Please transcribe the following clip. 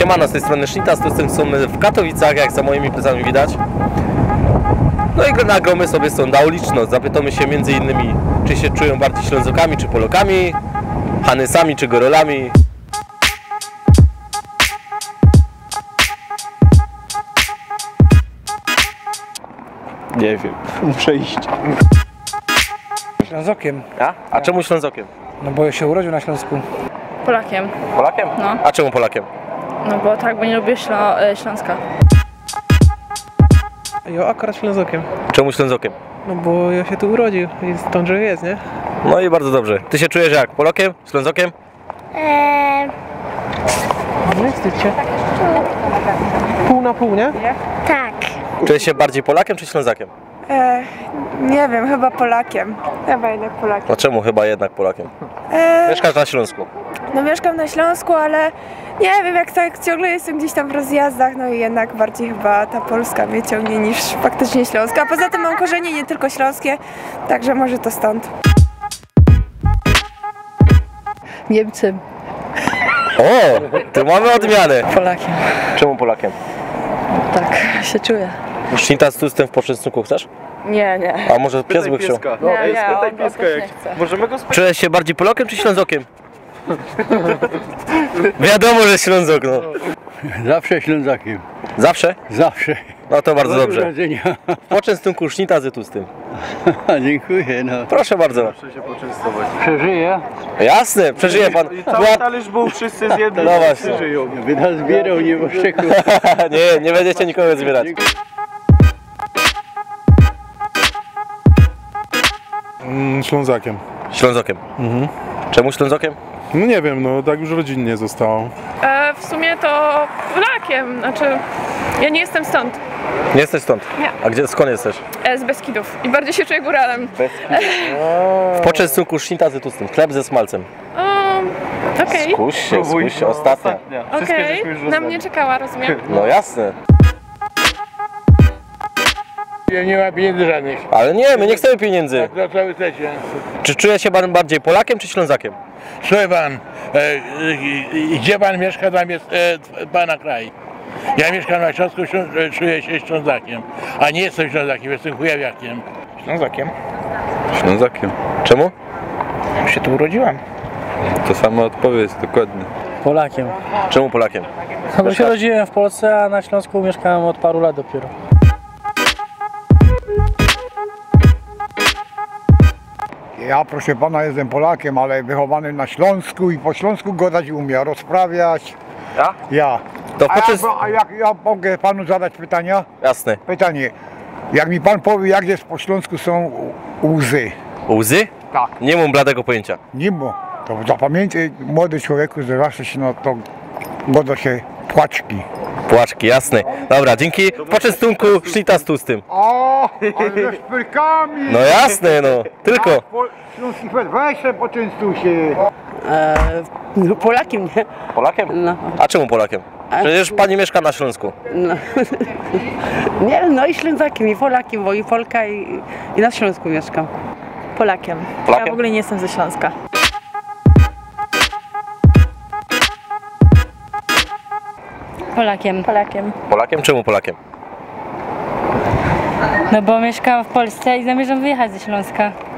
Siemano, z tej strony Sznitas, tu są w Katowicach, jak za moimi plecami widać. No i nagramy sobie stąd na uliczność. Zapytamy się między innymi, czy się czują bardziej Ślązokami, czy Polakami, Hanysami, czy Gorolami. Nie wiem, muszę iść. Ślązokiem. A czemu Ślązokiem? No bo się urodził na Śląsku. Polakiem. Polakiem? No. A czemu Polakiem? No bo tak, bo nie lubię Śląska. Ja akurat Ślązokiem. Czemu Ślązokiem? No bo ja się tu urodził i stąd, że jest, nie? No i bardzo dobrze. Ty się czujesz jak? Polakiem? Ślązokiem? Nie wstydź się. Pół na pół, nie? Tak. Czujesz się bardziej Polakiem, czy Ślązakiem? Nie wiem, chyba Polakiem. Chyba jednak Polakiem. No czemu chyba jednak Polakiem? Mieszkasz na Śląsku. No mieszkam na Śląsku, ale nie wiem, jak tak ciągle jestem gdzieś tam w rozjazdach, no i jednak bardziej chyba ta Polska mnie ciągnie niż faktycznie Śląska. A poza tym mam korzenie nie tylko śląskie, także może to stąd. Niemcem. O, tu mamy odmianę. Polakiem. Czemu Polakiem? Tak się czuję. Sznitas tu z tym w poczęstunku chcesz? Nie. A może pies by chciał? Spytaj pieska jak możemy go spytać. Czujesz się bardziej Polakiem, czy Ślązokiem? Wiadomo, że Ślązok, no. Zawsze Ślązakiem. Zawsze? Zawsze. No to bardzo dobrze. Urodzenia. W poczęstunku Sznitasy tu z tym. Dziękuję, no. Proszę bardzo. Proszę się poczęstować. Przeżyję. Jasne, przeżyje pan. Cały talerz był wszyscy z jednym. No właśnie. Żyją. By nas zbierał, nie poszczekał. Nie będziecie nikogo zbierać. Ślązakiem. Ślązokiem. Czemu Ślązokiem? No nie wiem, no tak już rodzinnie zostało. W sumie to Polakiem, znaczy ja nie jestem stąd, Nie jesteś stąd? Nie. A gdzie, skąd jesteś? z Beskidów i bardziej się czuję góralem. W poczęstunku Sznitasy tu z tym. Chleb ze smalcem. Okej, Skuś się, ostatnia. okej, na mnie czekała, rozumiem. No jasne. Ja nie ma pieniędzy żadnych. Ale nie, my nie chcemy pieniędzy. Na cały świecie. Czy czuje się pan bardziej Polakiem, czy Ślązakiem? Słuchaj pan, gdzie pan mieszka, tam jest pana kraj. Ja mieszkam na Śląsku, czuję się Ślązakiem. A nie jestem Ślązakiem, jestem Kujawiakiem. Ślązokiem. Ślązakiem. Czemu? Się tu urodziłam. To sama odpowiedź, dokładnie. Polakiem. Czemu Polakiem? No bo się urodziłem w Polsce, a na Śląsku mieszkałem od paru lat dopiero. Ja, proszę pana, jestem Polakiem, ale wychowany na Śląsku i po śląsku gadać umiem, rozprawiać. Ja? Ja. To A jak ja mogę panu zadać pytania? Jasne. Pytanie. Jak mi pan powie, jak jest po śląsku są łzy? Łzy? Tak. Nie mam bladego pojęcia. Nie ma. To zapamiętaj, młody człowieku, że zawsze się no to goda się płaczki. Płaczki, jasne. Dobra, dzięki. W poczęstunku Sznitas tu z tym. O, ale ze szpyrkami! No jasne, no. Tylko. Śląski fest, weź się poczęstuj się. Polakiem, nie? Polakiem? No. A czemu Polakiem? Przecież pani mieszka na Śląsku. Nie, no i Ślązakiem, i Polakiem, bo i Polka, i na Śląsku mieszkam. Polakiem. Polakiem? Ja w ogóle nie jestem ze Śląska. Polakiem. Polakiem? Czemu Polakiem? No bo mieszkam w Polsce i zamierzam wyjechać ze Śląska.